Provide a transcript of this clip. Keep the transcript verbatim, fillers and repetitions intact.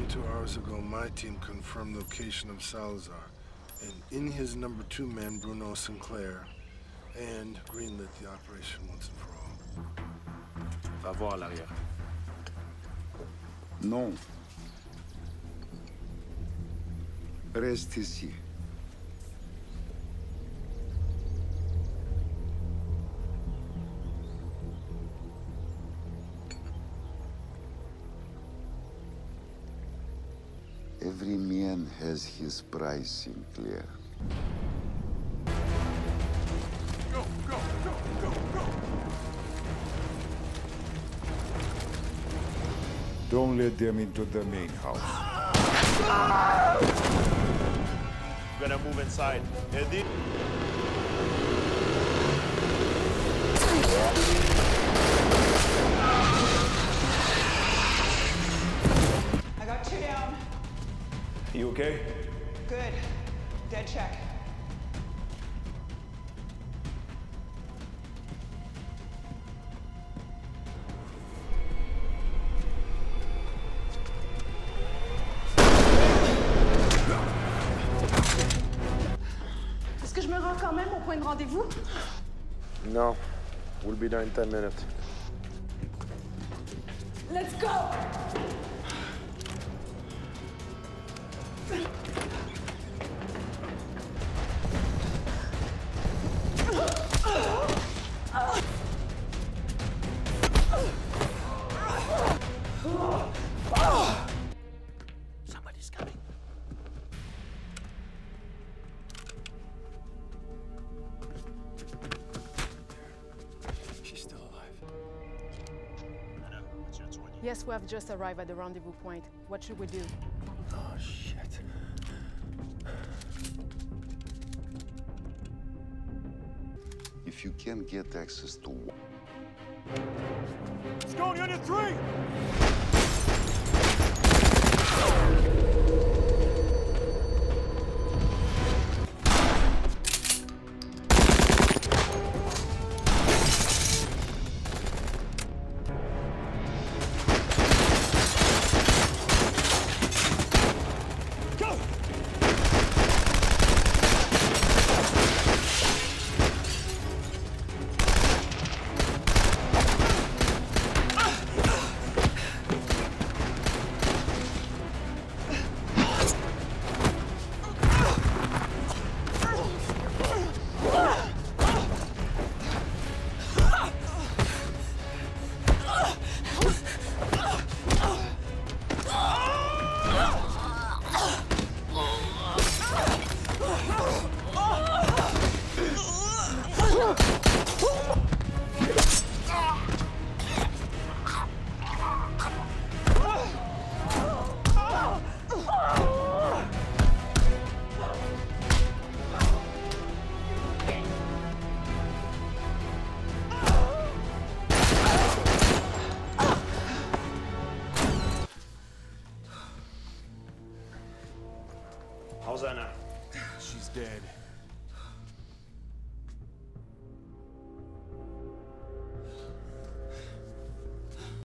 Two hours ago, my team confirmed the location of Salazar, and in his number two man, Bruno Sinclair, and greenlit the operation once and for all. Va voir à l'arrière. Non. Reste ici. Every man has his price, Sinclair. Go, go, go, go, go! Don't let them into the main house. We're gonna move inside. Eddie? I got two down. You okay? Good. Dead check. Est-ce que je me rends quand même au point de rendez-vous? No. We'll be there in ten minutes. Let's go! Somebody's coming. She's still alive. Anna, what's your twenty? Yes, we have just arrived at the rendezvous point. What should we do? Oh, shit. If you can get access to one. It's going unit three! How's Anna? She's dead.